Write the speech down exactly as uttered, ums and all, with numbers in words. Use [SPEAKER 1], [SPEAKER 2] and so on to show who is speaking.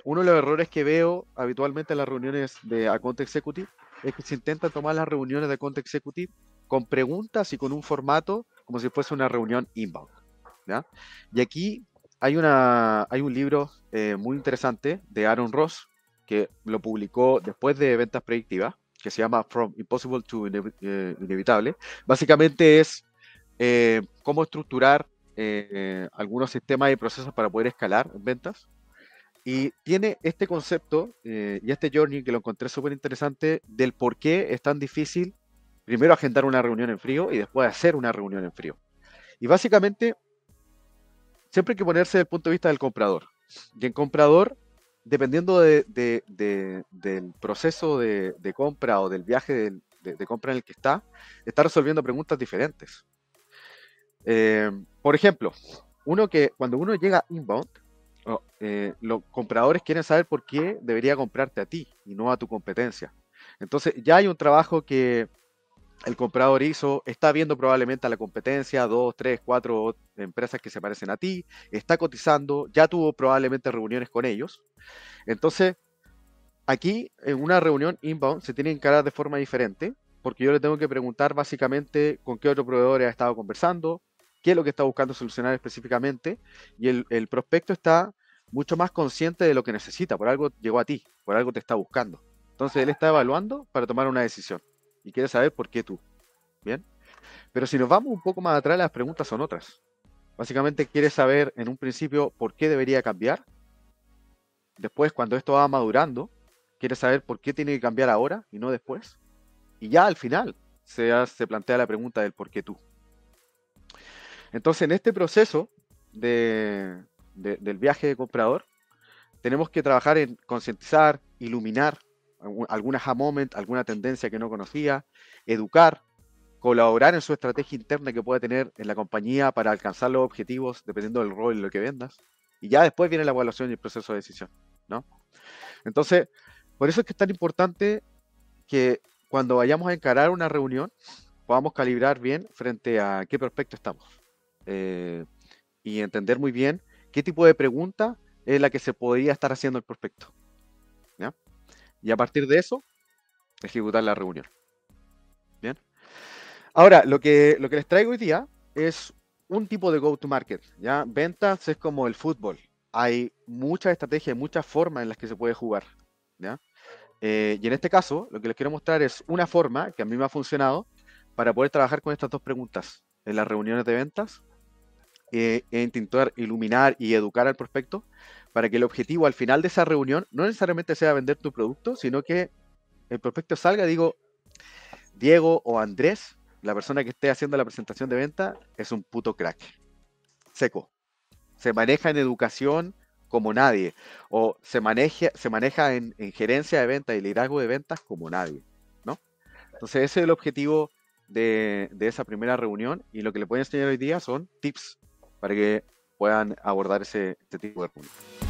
[SPEAKER 1] uno de los errores que veo habitualmente en las reuniones de Account Executive es que se intentan tomar las reuniones de Account Executive con preguntas y con un formato como si fuese una reunión inbound, ¿ya? Y aquí hay, una, hay un libro eh, muy interesante de Aaron Ross que lo publicó después de Ventas Predictivas, que se llama From Impossible to Inev eh, Inevitable. Básicamente es eh, cómo estructurar eh, algunos sistemas y procesos para poder escalar en ventas. Y tiene este concepto eh, y este journey que lo encontré súper interesante del por qué es tan difícil primero agendar una reunión en frío y después hacer una reunión en frío. Y básicamente siempre hay que ponerse desde el punto de vista del comprador. Y el comprador, dependiendo de, de, de, del proceso de, de, compra o del viaje de, de, de compra en el que está, está resolviendo preguntas diferentes. Eh, por ejemplo, uno que cuando uno llega inbound, oh, eh, los compradores quieren saber por qué debería comprarte a ti y no a tu competencia. Entonces ya hay un trabajo que el comprador hizo, está viendo probablemente a la competencia, dos, tres, cuatro empresas que se parecen a ti, está cotizando, ya tuvo probablemente reuniones con ellos. Entonces, aquí en una reunión inbound se tiene que encarar de forma diferente, porque yo le tengo que preguntar básicamente con qué otro proveedor ha estado conversando, qué es lo que está buscando solucionar específicamente, y el, el prospecto está mucho más consciente de lo que necesita, por algo llegó a ti, por algo te está buscando. Entonces él está evaluando para tomar una decisión y quiere saber por qué tú. Bien, pero si nos vamos un poco más atrás, las preguntas son otras. Básicamente quiere saber en un principio por qué debería cambiar. Después, cuando esto va madurando, quiere saber por qué tiene que cambiar ahora y no después. Y ya al final se, se plantea la pregunta del por qué tú. Entonces, en este proceso de, de, del viaje de comprador, tenemos que trabajar en concientizar, iluminar alguna aha moment, alguna tendencia que no conocía, educar, colaborar en su estrategia interna que pueda tener en la compañía para alcanzar los objetivos dependiendo del rol en lo que vendas. Y ya después viene la evaluación y el proceso de decisión, ¿no? Entonces, por eso es que es tan importante que cuando vayamos a encarar una reunión podamos calibrar bien frente a qué prospecto estamos eh, y entender muy bien qué tipo de pregunta es la que se podría estar haciendo el prospecto, ¿ya? Y a partir de eso, ejecutar la reunión. Bien. Ahora, lo que, lo que les traigo hoy día es un tipo de go-to-market, ¿ya? Ventas es como el fútbol. Hay muchas estrategias, muchas formas en las que se puede jugar, ¿ya? Eh, y en este caso, lo que les quiero mostrar es una forma que a mí me ha funcionado para poder trabajar con estas dos preguntas en las reuniones de ventas eh, e intentar iluminar y educar al prospecto para que el objetivo al final de esa reunión no necesariamente sea vender tu producto, sino que el prospecto salga y digo, Diego o Andrés, la persona que esté haciendo la presentación de venta, es un puto crack. Seco. Se maneja en educación como nadie. O se maneja, se maneja en, en gerencia de ventas y liderazgo de ventas como nadie, ¿no? Entonces ese es el objetivo de, de esa primera reunión y lo que les voy a enseñar hoy día son tips para que puedan abordar ese, este tipo de reunión.